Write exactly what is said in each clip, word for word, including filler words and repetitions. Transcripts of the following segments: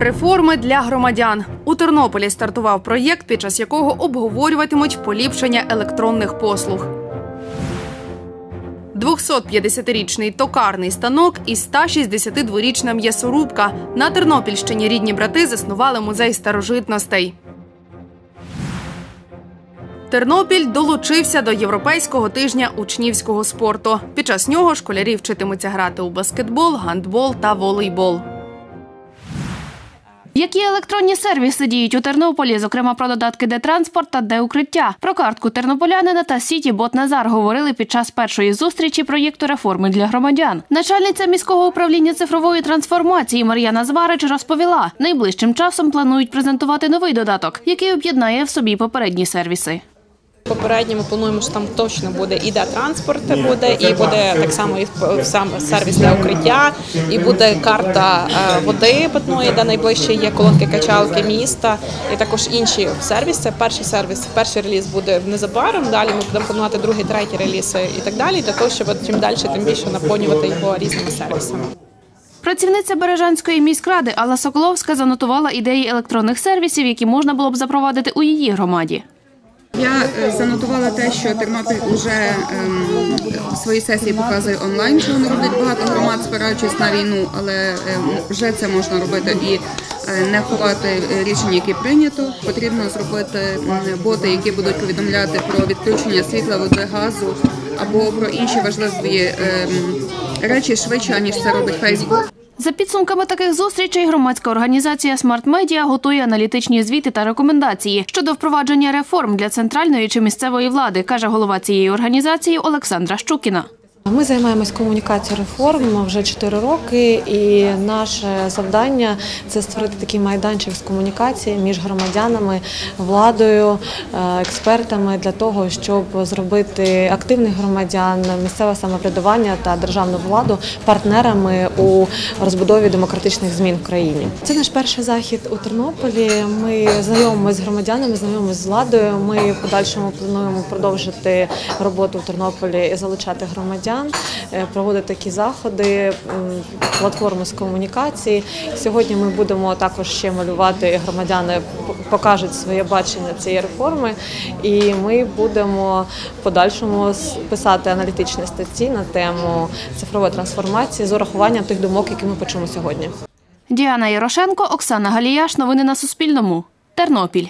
Реформи для громадян. У Тернополі стартував проєкт, під час якого обговорюватимуть поліпшення електронних послуг. двохсотп'ятдесятирічний токарний станок і ста шістдесятидворічна м'ясорубка. На Тернопільщині рідні брати заснували музей старожитностей. Тернопіль долучився до Європейського тижня учнівського спорту. Під час нього школярі вчитимуться грати у баскетбол, гандбол та волейбол. Які електронні сервіси діють у Тернополі, зокрема про додатки «Де-транспорт» та «Де-укриття». Про картку тернополянина та сіті-бот Назар говорили під час першої зустрічі проєкту «Реформи для громадян». Начальниця міського управління цифрової трансформації Мар'яна Зварич розповіла, найближчим часом планують презентувати новий додаток, який об'єднає в собі попередні сервіси. Попередньо ми плануємо, що там точно буде і «Де-транспорт» буде, і буде так само і сам сервіс для укриття, і буде карта води питної, де найближче є колонки-качалки міста, і також інші сервіси. Перший сервіс, перший реліз буде незабаром, далі ми будемо планувати другий, третій релізи і так далі, для того, щоб чим далі, тим більше наповнювати його різними сервісами. Працівниця Бережанської міськради Алла Соколовська занотувала ідеї електронних сервісів, які можна було б запровадити у її громаді. Я занотувала те, що Тернопіль вже ем, в своїй сесії показує онлайн, що вони роблять багато громад, спираючись на війну, але ем, вже це можна робити і е, не ховати рішення, які прийнято. Потрібно зробити боти, які будуть повідомляти про відключення світла, води, газу або про інші важливі ем, речі швидше, ніж це робить Фейсбук. За підсумками таких зустрічей, громадська організація «Смарт Медіа» готує аналітичні звіти та рекомендації щодо впровадження реформ для центральної чи місцевої влади, каже голова цієї організації Олександра Щукіна. Ми займаємось комунікацією реформ вже чотири роки, і наше завдання – це створити такий майданчик з комунікації між громадянами, владою, експертами для того, щоб зробити активних громадян, місцеве самоврядування та державну владу партнерами у розбудові демократичних змін в країні. Це наш перший захід у Тернополі. Ми знайомимося з громадянами, знайомимося з владою. Ми в подальшому плануємо продовжити роботу в Тернополі і залучати громадян, проводити такі заходи, платформи з комунікації. Сьогодні ми будемо також ще малювати, громадяни покажуть своє бачення цієї реформи, і ми будемо в подальшому писати аналітичні статті на тему цифрової трансформації з урахуванням тих думок, які ми почуємо сьогодні. Діана Ярошенко, Оксана Галіяш. Новини на Суспільному. Тернопіль.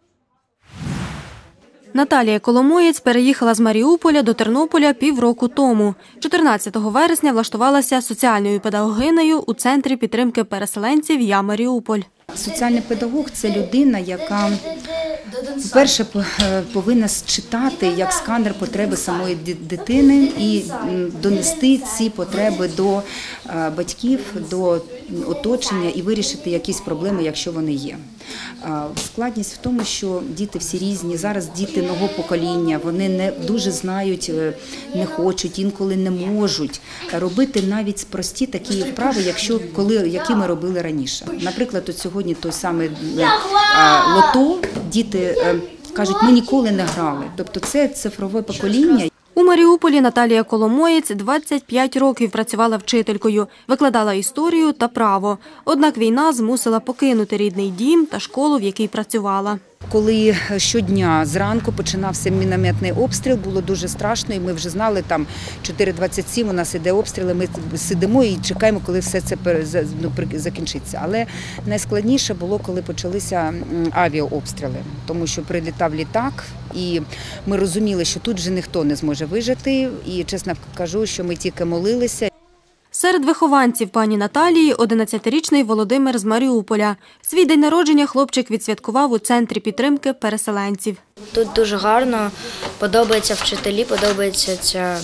Наталія Коломоєць переїхала з Маріуполя до Тернополя півроку тому. чотирнадцятого вересня влаштувалася соціальною педагогинею у Центрі підтримки переселенців «Я Маріуполь». Соціальний педагог – це людина, яка, по-перше, повинна читати як сканер потреби самої дитини і донести ці потреби до батьків, до оточення і вирішити якісь проблеми, якщо вони є. Складність в тому, що діти всі різні, зараз діти нового покоління, вони не дуже знають, не хочуть, інколи не можуть робити навіть прості такі вправи, якщо, коли, які ми робили раніше. Наприклад, от сьогодні той самий лото, діти кажуть, ми ніколи не грали. Тобто це цифрове покоління. У Маріуполі Наталія Коломоєць двадцять п'ять років працювала вчителькою, викладала історію та право. Однак війна змусила покинути рідний дім та школу, в якій працювала. Коли щодня зранку починався мінометний обстріл, було дуже страшно, і ми вже знали, там чотири двадцять сім у нас іде обстріли, ми сидимо і чекаємо, коли все це закінчиться. Але найскладніше було, коли почалися авіаобстріли, тому що прилітав літак, і ми розуміли, що тут вже ніхто не зможе вижити, і, чесно кажу, що ми тільки молилися. Серед вихованців пані Наталії – одинадцятирічний Володимир з Маріуполя. Свій день народження хлопчик відсвяткував у Центрі підтримки переселенців. Тут дуже гарно, подобаються вчителі, подобається ця,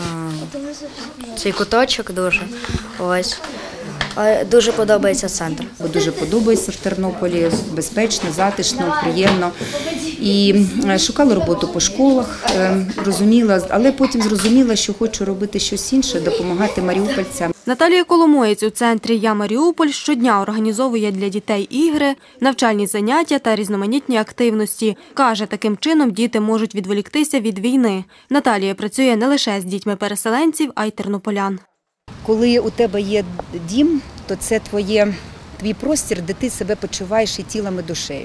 цей куточок дуже. Ось. Дуже подобається центр. Дуже подобається в Тернополі, безпечно, затишно, приємно. І шукала роботу по школах, розуміла, але потім зрозуміла, що хочу робити щось інше, допомагати маріупольцям. Наталія Коломоєць у Центрі «Я Маріуполь» щодня організовує для дітей ігри, навчальні заняття та різноманітні активності. Каже, таким чином діти можуть відволіктися від війни. Наталія працює не лише з дітьми переселенців, а й тернополян. Коли у тебе є дім, то це твоє твій простір, де ти себе почуваєш і тілом, і душею.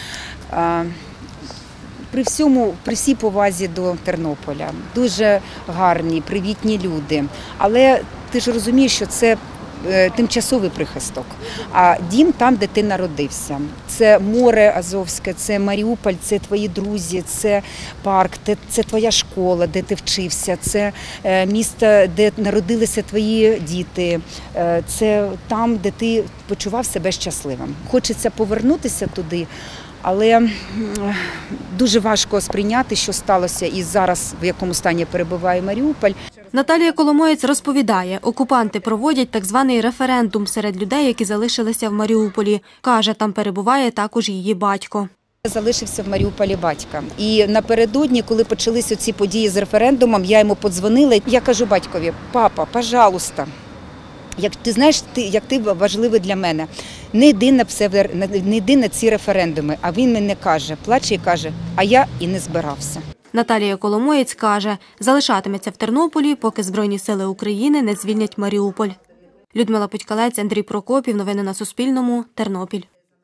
При всьому, при всій повазі до Тернополя, дуже гарні, привітні люди, але ти ж розумієш, що це тимчасовий прихисток, а дім там, де ти народився. Це море Азовське, це Маріуполь, це твої друзі, це парк, це твоя школа, де ти вчився, це місто, де народилися твої діти, це там, де ти почував себе щасливим. Хочеться повернутися туди, але дуже важко сприйняти, що сталося і зараз, в якому стані перебуває Маріуполь. Наталія Коломоєць розповідає, окупанти проводять так званий референдум серед людей, які залишилися в Маріуполі. Каже, там перебуває також її батько. Залишився в Маріуполі батька. І напередодні, коли почалися ці події з референдумом, я йому подзвонила. Я кажу батькові: папа, пожалуйста, як ти знаєш, ти, як ти важливий для мене, не йди на, не йди на ці референдуми. А він мені каже, плаче і каже, а я і не збирався. Наталія Коломоєць каже, залишатиметься в Тернополі, поки Збройні сили України не звільнять Маріуполь. Людмила Путькалець, Андрій Прокопів. Новини на Суспільному. Тернопіль.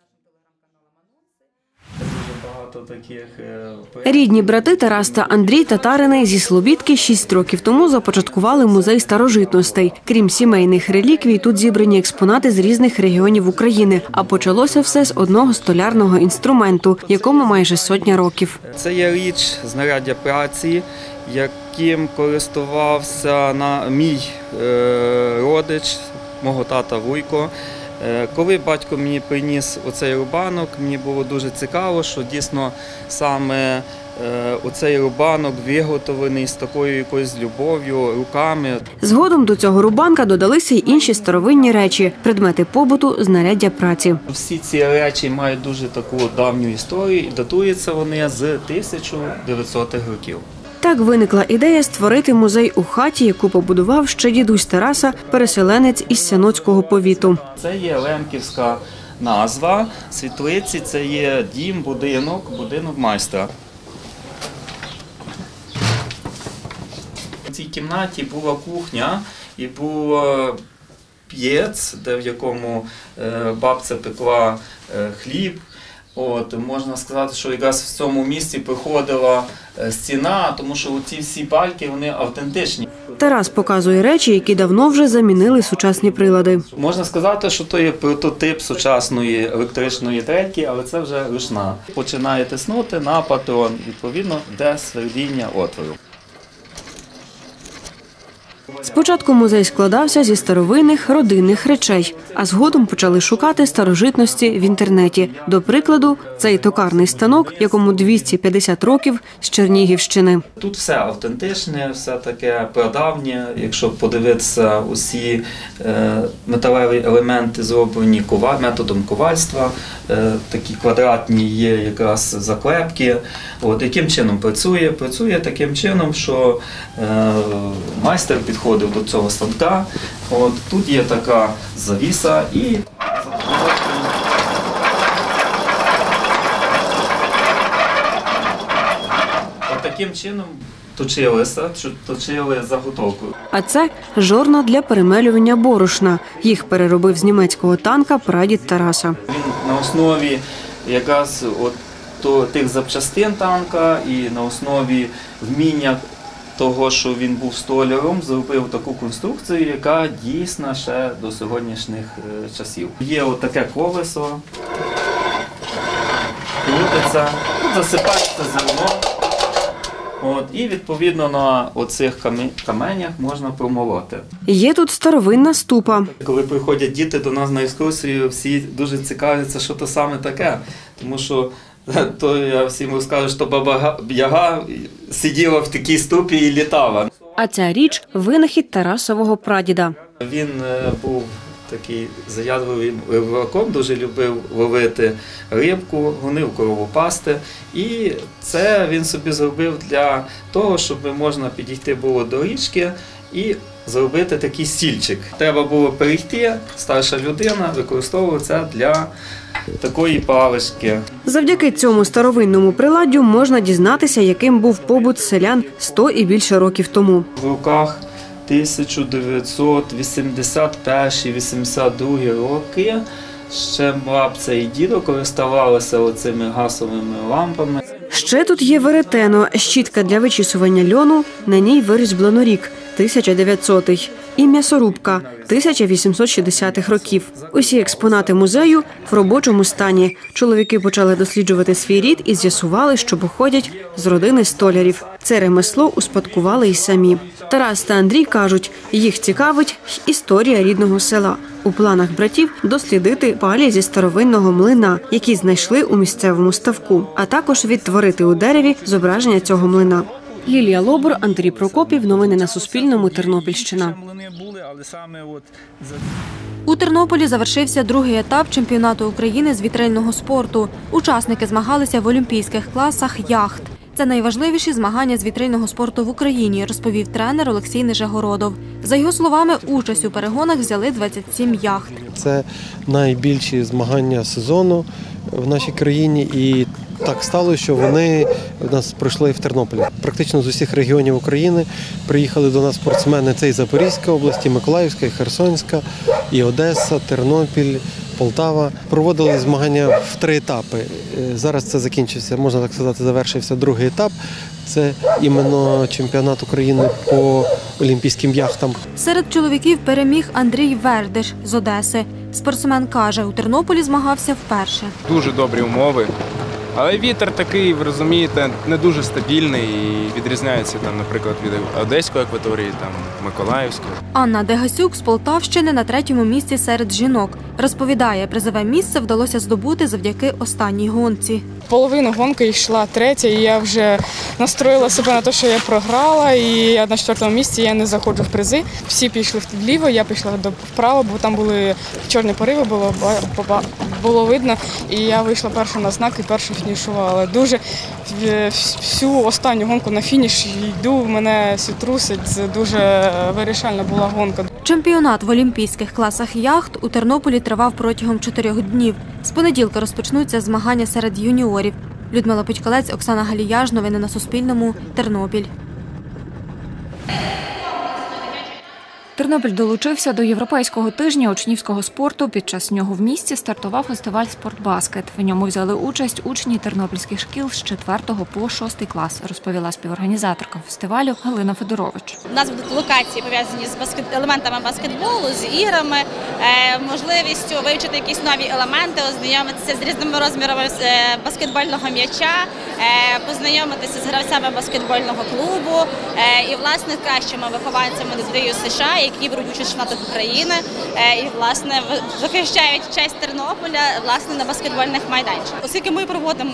Рідні брати Тарас та Андрій Татарини зі Слобідки шість років тому започаткували музей старожитностей. Крім сімейних реліквій, тут зібрані експонати з різних регіонів України. А почалося все з одного столярного інструменту, якому майже сотня років. Це є річ знаряддя праці, яким користувався на мій е, родич, мого тата Вуйко. Коли батько мені приніс оцей рубанок, мені було дуже цікаво, що дійсно саме оцей рубанок виготовлений з такою якоюсь любов'ю, руками. Згодом до цього рубанка додалися й інші старовинні речі – предмети побуту, знаряддя праці. Всі ці речі мають дуже таку давню історію і датуються вони з тисяча дев'ятсотих років. Так виникла ідея створити музей у хаті, яку побудував ще дідусь Тараса, переселенець із Сяноцького повіту. Це є лемківська назва. Світлиці – це є дім, будинок, будинок майстра. В цій кімнаті була кухня і був п'єц, де в якому бабця пекла хліб. От, можна сказати, що якраз в цьому місці приходила стіна, тому що ці всі балки, вони автентичні. Тарас показує речі, які давно вже замінили сучасні прилади. Можна сказати, що то є прототип сучасної електричної трельки, але це вже ручна. Починає тиснути на патрон, відповідно, йде свердіння отвору. Спочатку музей складався зі старовинних родинних речей, а згодом почали шукати старожитності в інтернеті. До прикладу, цей токарний станок, якому двісті п'ятдесят років, з Чернігівщини. Тут все автентичне, все таке прадавнє. Якщо подивитися, усі металеві елементи зроблені методом ковальства, такі квадратні є якраз заклепки. От, яким чином працює? Працює таким чином, що майстер підходив до цього станка. От, тут є така завіса і от таким чином точилися, точили заготовку. А це жорна для перемелювання борошна. Їх переробив з німецького танка прадід Тараса. Він на основі якраз от то, тих запчастин танка і на основі вміння того, що він був столяром, зробив таку конструкцію, яка дійсна ще до сьогоднішніх часів. Є от таке колесо, крутиться, тут засипається зерно. От, і відповідно на оцих каменях можна промолоти. Є тут старовинна ступа. Коли приходять діти до нас на екскурсію, всі дуже цікавляться, що то саме таке. Тому що то я всім розкажу, що баба Яга сиділа в такій ступі і літала. А ця річ – винахід Тарасового прадіда. Він був такий заядлий рибаком, дуже любив ловити рибку, гонив корову пасти. І це він собі зробив для того, щоб можна підійти було до річки і зробити такий стільчик. Треба було перейти, старша людина використовувала це для такої палички. Завдяки цьому старовинному приладдю можна дізнатися, яким був побут селян сто і більше років тому. В роках тисяча дев'ятсот вісімдесят перший - вісімдесят другий роки Ще бабця і дідо користувалися оцими газовими лампами. Ще тут є веретено, щітка для вичісування льону, на ній вирізблено рік – тисяча дев'ятсотий, і м'ясорубка – тисяча вісімсот шістдесятих років. Усі експонати музею в робочому стані. Чоловіки почали досліджувати свій рід і з'ясували, що походять з родини столярів. Це ремесло успадкували й самі. Тарас та Андрій кажуть, їх цікавить історія рідного села. У планах братів дослідити палі зі старовинного млина, які знайшли у місцевому ставку, а також відтворити у дереві зображення цього млина. Лілія Лобур, Андрій Прокопів. Новини на Суспільному. Тернопільщина. У Тернополі завершився другий етап чемпіонату України з вітрильного спорту. Учасники змагалися в олімпійських класах яхт. Це найважливіші змагання з вітрильного спорту в Україні, розповів тренер Олексій Нижегородов. За його словами, участь у перегонах взяли двадцять сім яхт. Це найбільші змагання сезону в нашій країні, і так сталося, що вони в нас пройшли в Тернополі. Практично з усіх регіонів України приїхали до нас спортсмени. Це і Запорізька область, і Миколаївська, і Херсонська, і Одеса, Тернопіль, Полтава. Проводили змагання в три етапи. Зараз це закінчився, можна так сказати, завершився другий етап. Це іменно чемпіонат України по олімпійським яхтам. Серед чоловіків переміг Андрій Вердиш з Одеси. Спортсмен каже, у Тернополі змагався вперше. Дуже добрі умови. Але вітер такий, ви розумієте, не дуже стабільний і відрізняється, там, наприклад, від Одеської акваторії, там, Миколаївської. Анна Дегасюк з Полтавщини на третьому місці серед жінок. Розповідає, призове місце вдалося здобути завдяки останній гонці. Половину гонки йшла третя, і я вже настроїла себе на те, що я програла, і я на четвертому місці, я не заходжу в призи. Всі пішли вліво, я пішла вправо, бо там були чорні пориви, було, було видно, і я вийшла перша на знак і перша фінішувала. Дуже всю останню гонку на фініш йду, мене все трусить, це дуже вирішальна була гонка. Чемпіонат в олімпійських класах яхт у Тернополі тривав протягом чотирьох днів. З понеділка розпочнуться змагання серед юніорів. Людмила Пучкалець, Оксана Галіяж. Новини на Суспільному. Тернопіль. Тернопіль долучився до Європейського тижня учнівського спорту. Під час нього в місті стартував фестиваль «Спортбаскет». В ньому взяли участь учні тернопільських шкіл з четвертого по шостий клас, розповіла співорганізаторка фестивалю Галина Федорович. У нас будуть локації, пов'язані з баскет... елементами баскетболу, з іграми, е... можливістю вивчити якісь нові елементи, ознайомитися з різними розмірами баскетбольного м'яча, е... познайомитися з гравцями баскетбольного клубу е... і, власне, кращими вихованцями ДЮСШ США, які беруть участь в чемпіонатах України і, власне, захищають честь Тернополя, власне, на баскетбольних майданчиках. Оскільки ми проводимо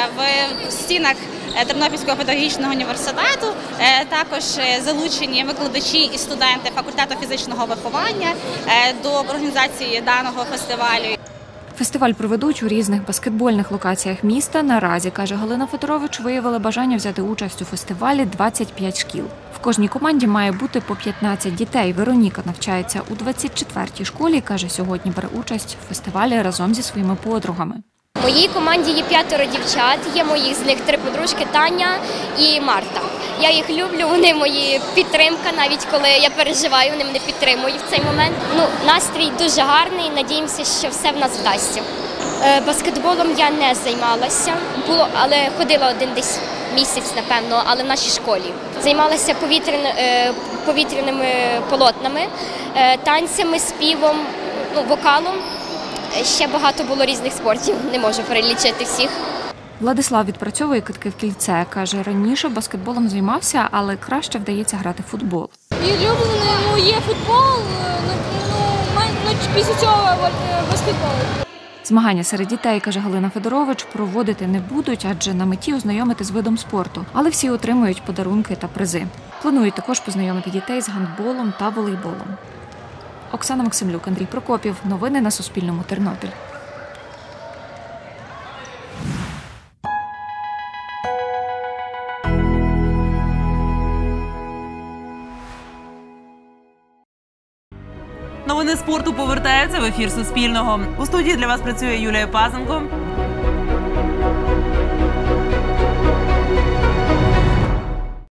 в стінах Тернопільського педагогічного університету, також залучені викладачі і студенти факультету фізичного виховання до організації даного фестивалю. Фестиваль проведуть у різних баскетбольних локаціях міста. Наразі, каже Галина Федорович, виявили бажання взяти участь у фестивалі двадцять п'ять шкіл. В кожній команді має бути по п'ятнадцять дітей. Вероніка навчається у двадцять четвертій школі і, каже, сьогодні бере участь у фестивалі разом зі своїми подругами. В моїй команді є п'ятеро дівчат, є моїх з них три подружки – Таня і Марта. Я їх люблю, вони мої підтримка, навіть коли я переживаю, вони мене підтримують в цей момент. Ну, настрій дуже гарний, надіємося, що все в нас вдасться. Е, баскетболом я не займалася, було, але ходила один десь місяць, напевно, але в нашій школі. Займалася повітрян, е, повітряними полотнами, е, танцями, співом, ну, вокалом. Ще багато було різних спортів, не можу перелічити всіх. Владислав відпрацьовує китки в кільце. Каже, раніше баскетболом займався, але краще вдається грати в футбол. І улюблений, ну, є футбол, ну, ну, після цього баскетбол. Змагання серед дітей, каже Галина Федорович, проводити не будуть, адже на меті ознайомити з видом спорту. Але всі отримують подарунки та призи. Планують також познайомити дітей з гандболом та волейболом. Оксана Максимлюк, Андрій Прокопів. Новини на Суспільному. Тернопіль. Новини спорту повертаються в ефір Суспільного. У студії для вас працює Юлія Пазенко.